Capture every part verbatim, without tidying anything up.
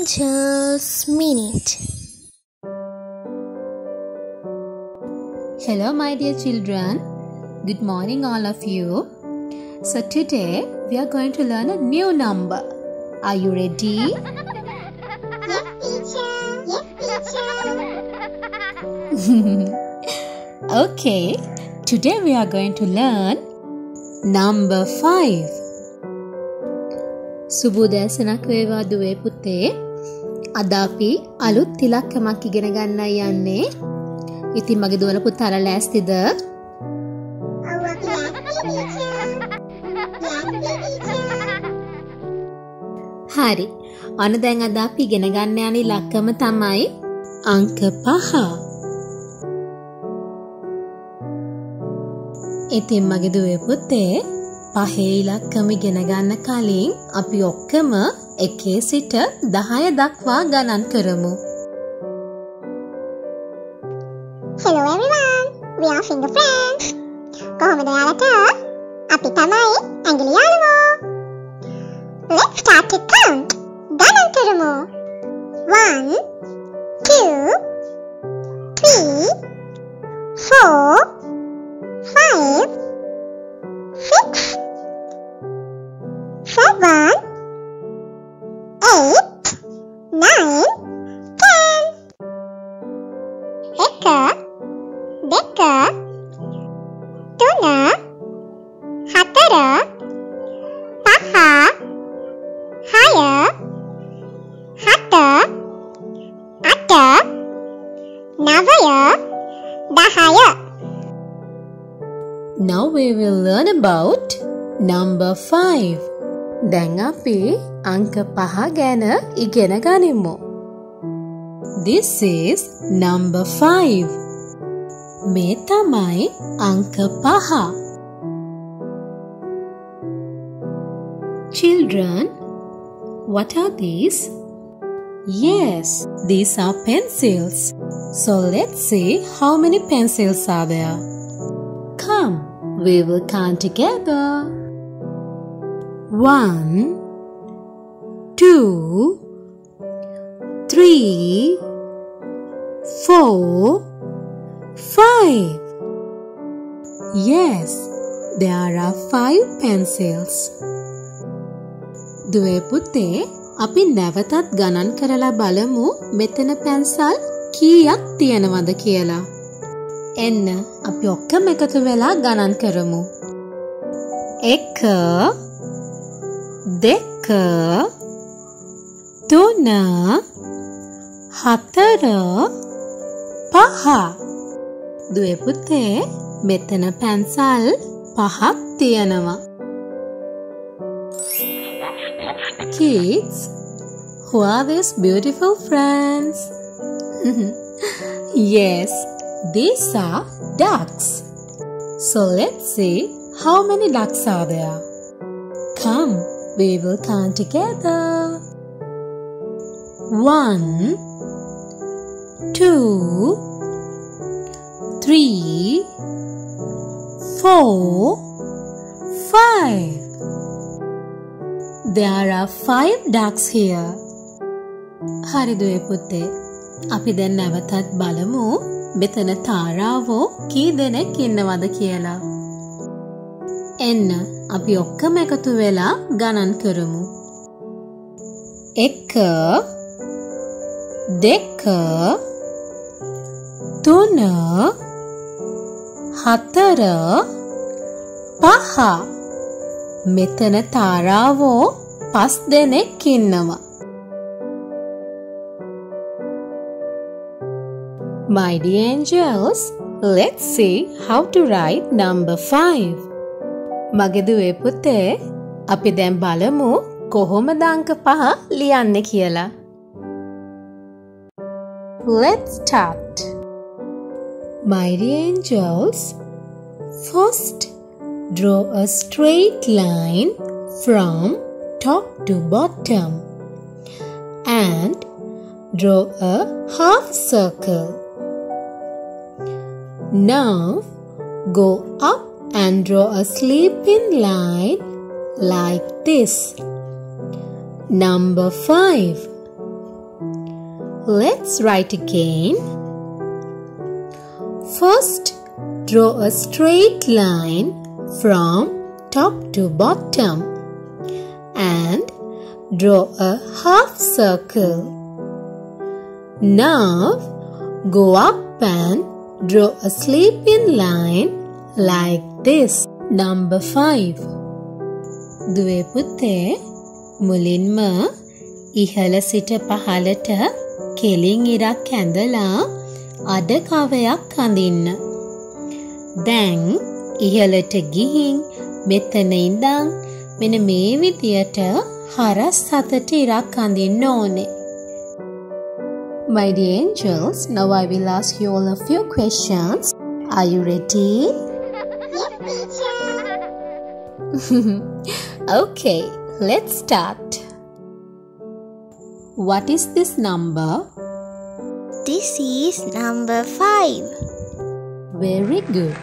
Angel's Minute. Hello my dear children, good morning all of you. So today we are going to learn a new number. Are you ready? Yes teacher, yes teacher. Okay, today we are going to learn number five. සුබෝදෑසනක් වේවා දුවේ පුතේ. අද අපි අලුත් ඉලක්කමක් ඉගෙන ගන්නයි යන්නේ. ඉතින් මගේ දුවල පුතාලා ලෑස්තිද? හරි. අන්න දැන් අද අපි ඉගෙන ගන්න යන ඉලක්කම තමයි අංක පහ. ඉතින් මගේ දුවේ පුතේ පහේ ඉලක්කම ඉගෙන ගන්න කලින් අපි ඔක්කොම එකේ සිට දහය දක්වා ගණන් කරමු. Hello everyone, we are finger friends. කොහොමද යාළුවෝ? අපි තමයි ඇඟිලි යාළුවෝ. Let's start to count. ගණන් කරමු. one, two, three, four, five, six, seven, eight, nine, ten. එක, දෙක, තුන, හතර, පහ, හය, හත, අට, නවය, දහය. Now we will learn about number five. දැන් අපි අංක පහ ගැන ඉගෙන ගනිමු. This is number five. මේ තමයි අංක පහ. Children, what are these? Yes, these are pencils. So let's see how many pencils are there. Come, we will count together. One, two, three, four, five. Yes, there are five pencils. දුවේ පුතේ, අපි නැවතත් ගණන් කරලා බලමු මෙතන pencil කීයක් තියෙනවද කියලා. එන්න අපි ඔක්කොම එකතු වෙලා ගණන් කරමු. එක, දෙක, තුන, හතර, පහ. දුවේ පුතේ, මෙතන පැන්සල් පහක් තියෙනවා. Kids, who are these beautiful friends? Yes, these are ducks. So let's see how many ducks are there. Come, we will count together. One, two, three, four, five. There are five ducks here. හරි දුවේ පුතේ. අපි දැන් නැවතත් බලමු මෙතන තාරාවෝ කී දෙනෙක් ඉන්නවද කියලා. එන්න අපි ඔක්කොම එකතු වෙලා ගණන් කරමු. එක, දෙක, තුන, හතර, පහ. මෙතන තාරාවෝ පස් දෙනෙක් ඉන්නවා. My dear angels, let's see how to write number five. මගේ දුවේ පුතේ, අපි දැන් බලමු කොහොමද අංක පහ ලියන්නේ කියලා. Let's start. My dear angels, first draw a straight line from top to bottom and draw a half circle. Now go up and draw a sleeping line like this. Number five. Let's write again. First, draw a straight line from top to bottom and draw a half circle. Now, go up and draw a sleeping line like this. Number five. දුවේ පුතේ මුලින්ම ඉහළ සිට පහළට කෙලින් ඉරක් ඇඳලා අඩ කවයක් අඳින්න. දැන් ඉහළට ගිහින් මෙතන ඉඳන් මෙන්න මේ විදියට හරස් හතට ඉරක් අඳින්න ඕනේ. My dear angels, now I will ask you all a few questions. Are you ready? Yes, teacher. Okay, let's start. What is this number? This is number five. Very good.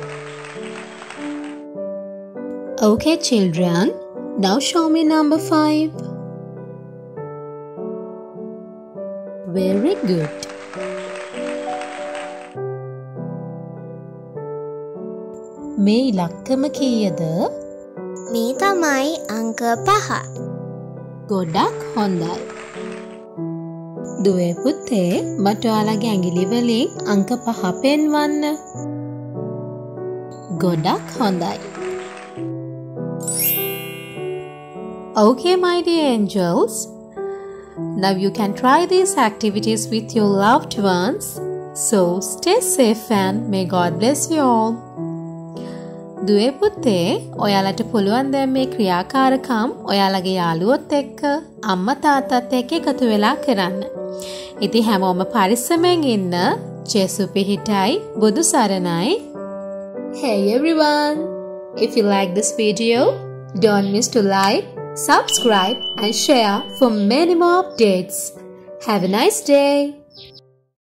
Okay, children, now show me number five. Very good. මේ ඉලක්කම කීයද? මේ තමයි අංක පහ. ගොඩක් හොඳයි. දුවේ පුතේ මට ඔයාලගේ ඇඟිලි වලින් අංක පහ පෙන්වන්න. ගොඩක් හොඳයි. Okay, my dear angels. Now you can try these activities with your loved ones. So stay safe and may God bless you all. දුවේ පුතේ ඔයාලට පුළුවන් දැන් මේ ක්‍රියාකාරකම් ඔයාලගේ යාළුවොත් එක්ක අම්මා තාත්තත් එක්ක එකතු වෙලා කරන්න. ඉතින් හැමෝම පරිස්සමෙන් ඉන්න. ජේසු පිහිටයි බුදු සරණයි. Hey everyone! If you like this video, don't miss to like, subscribe and share for many more updates. Have a nice day.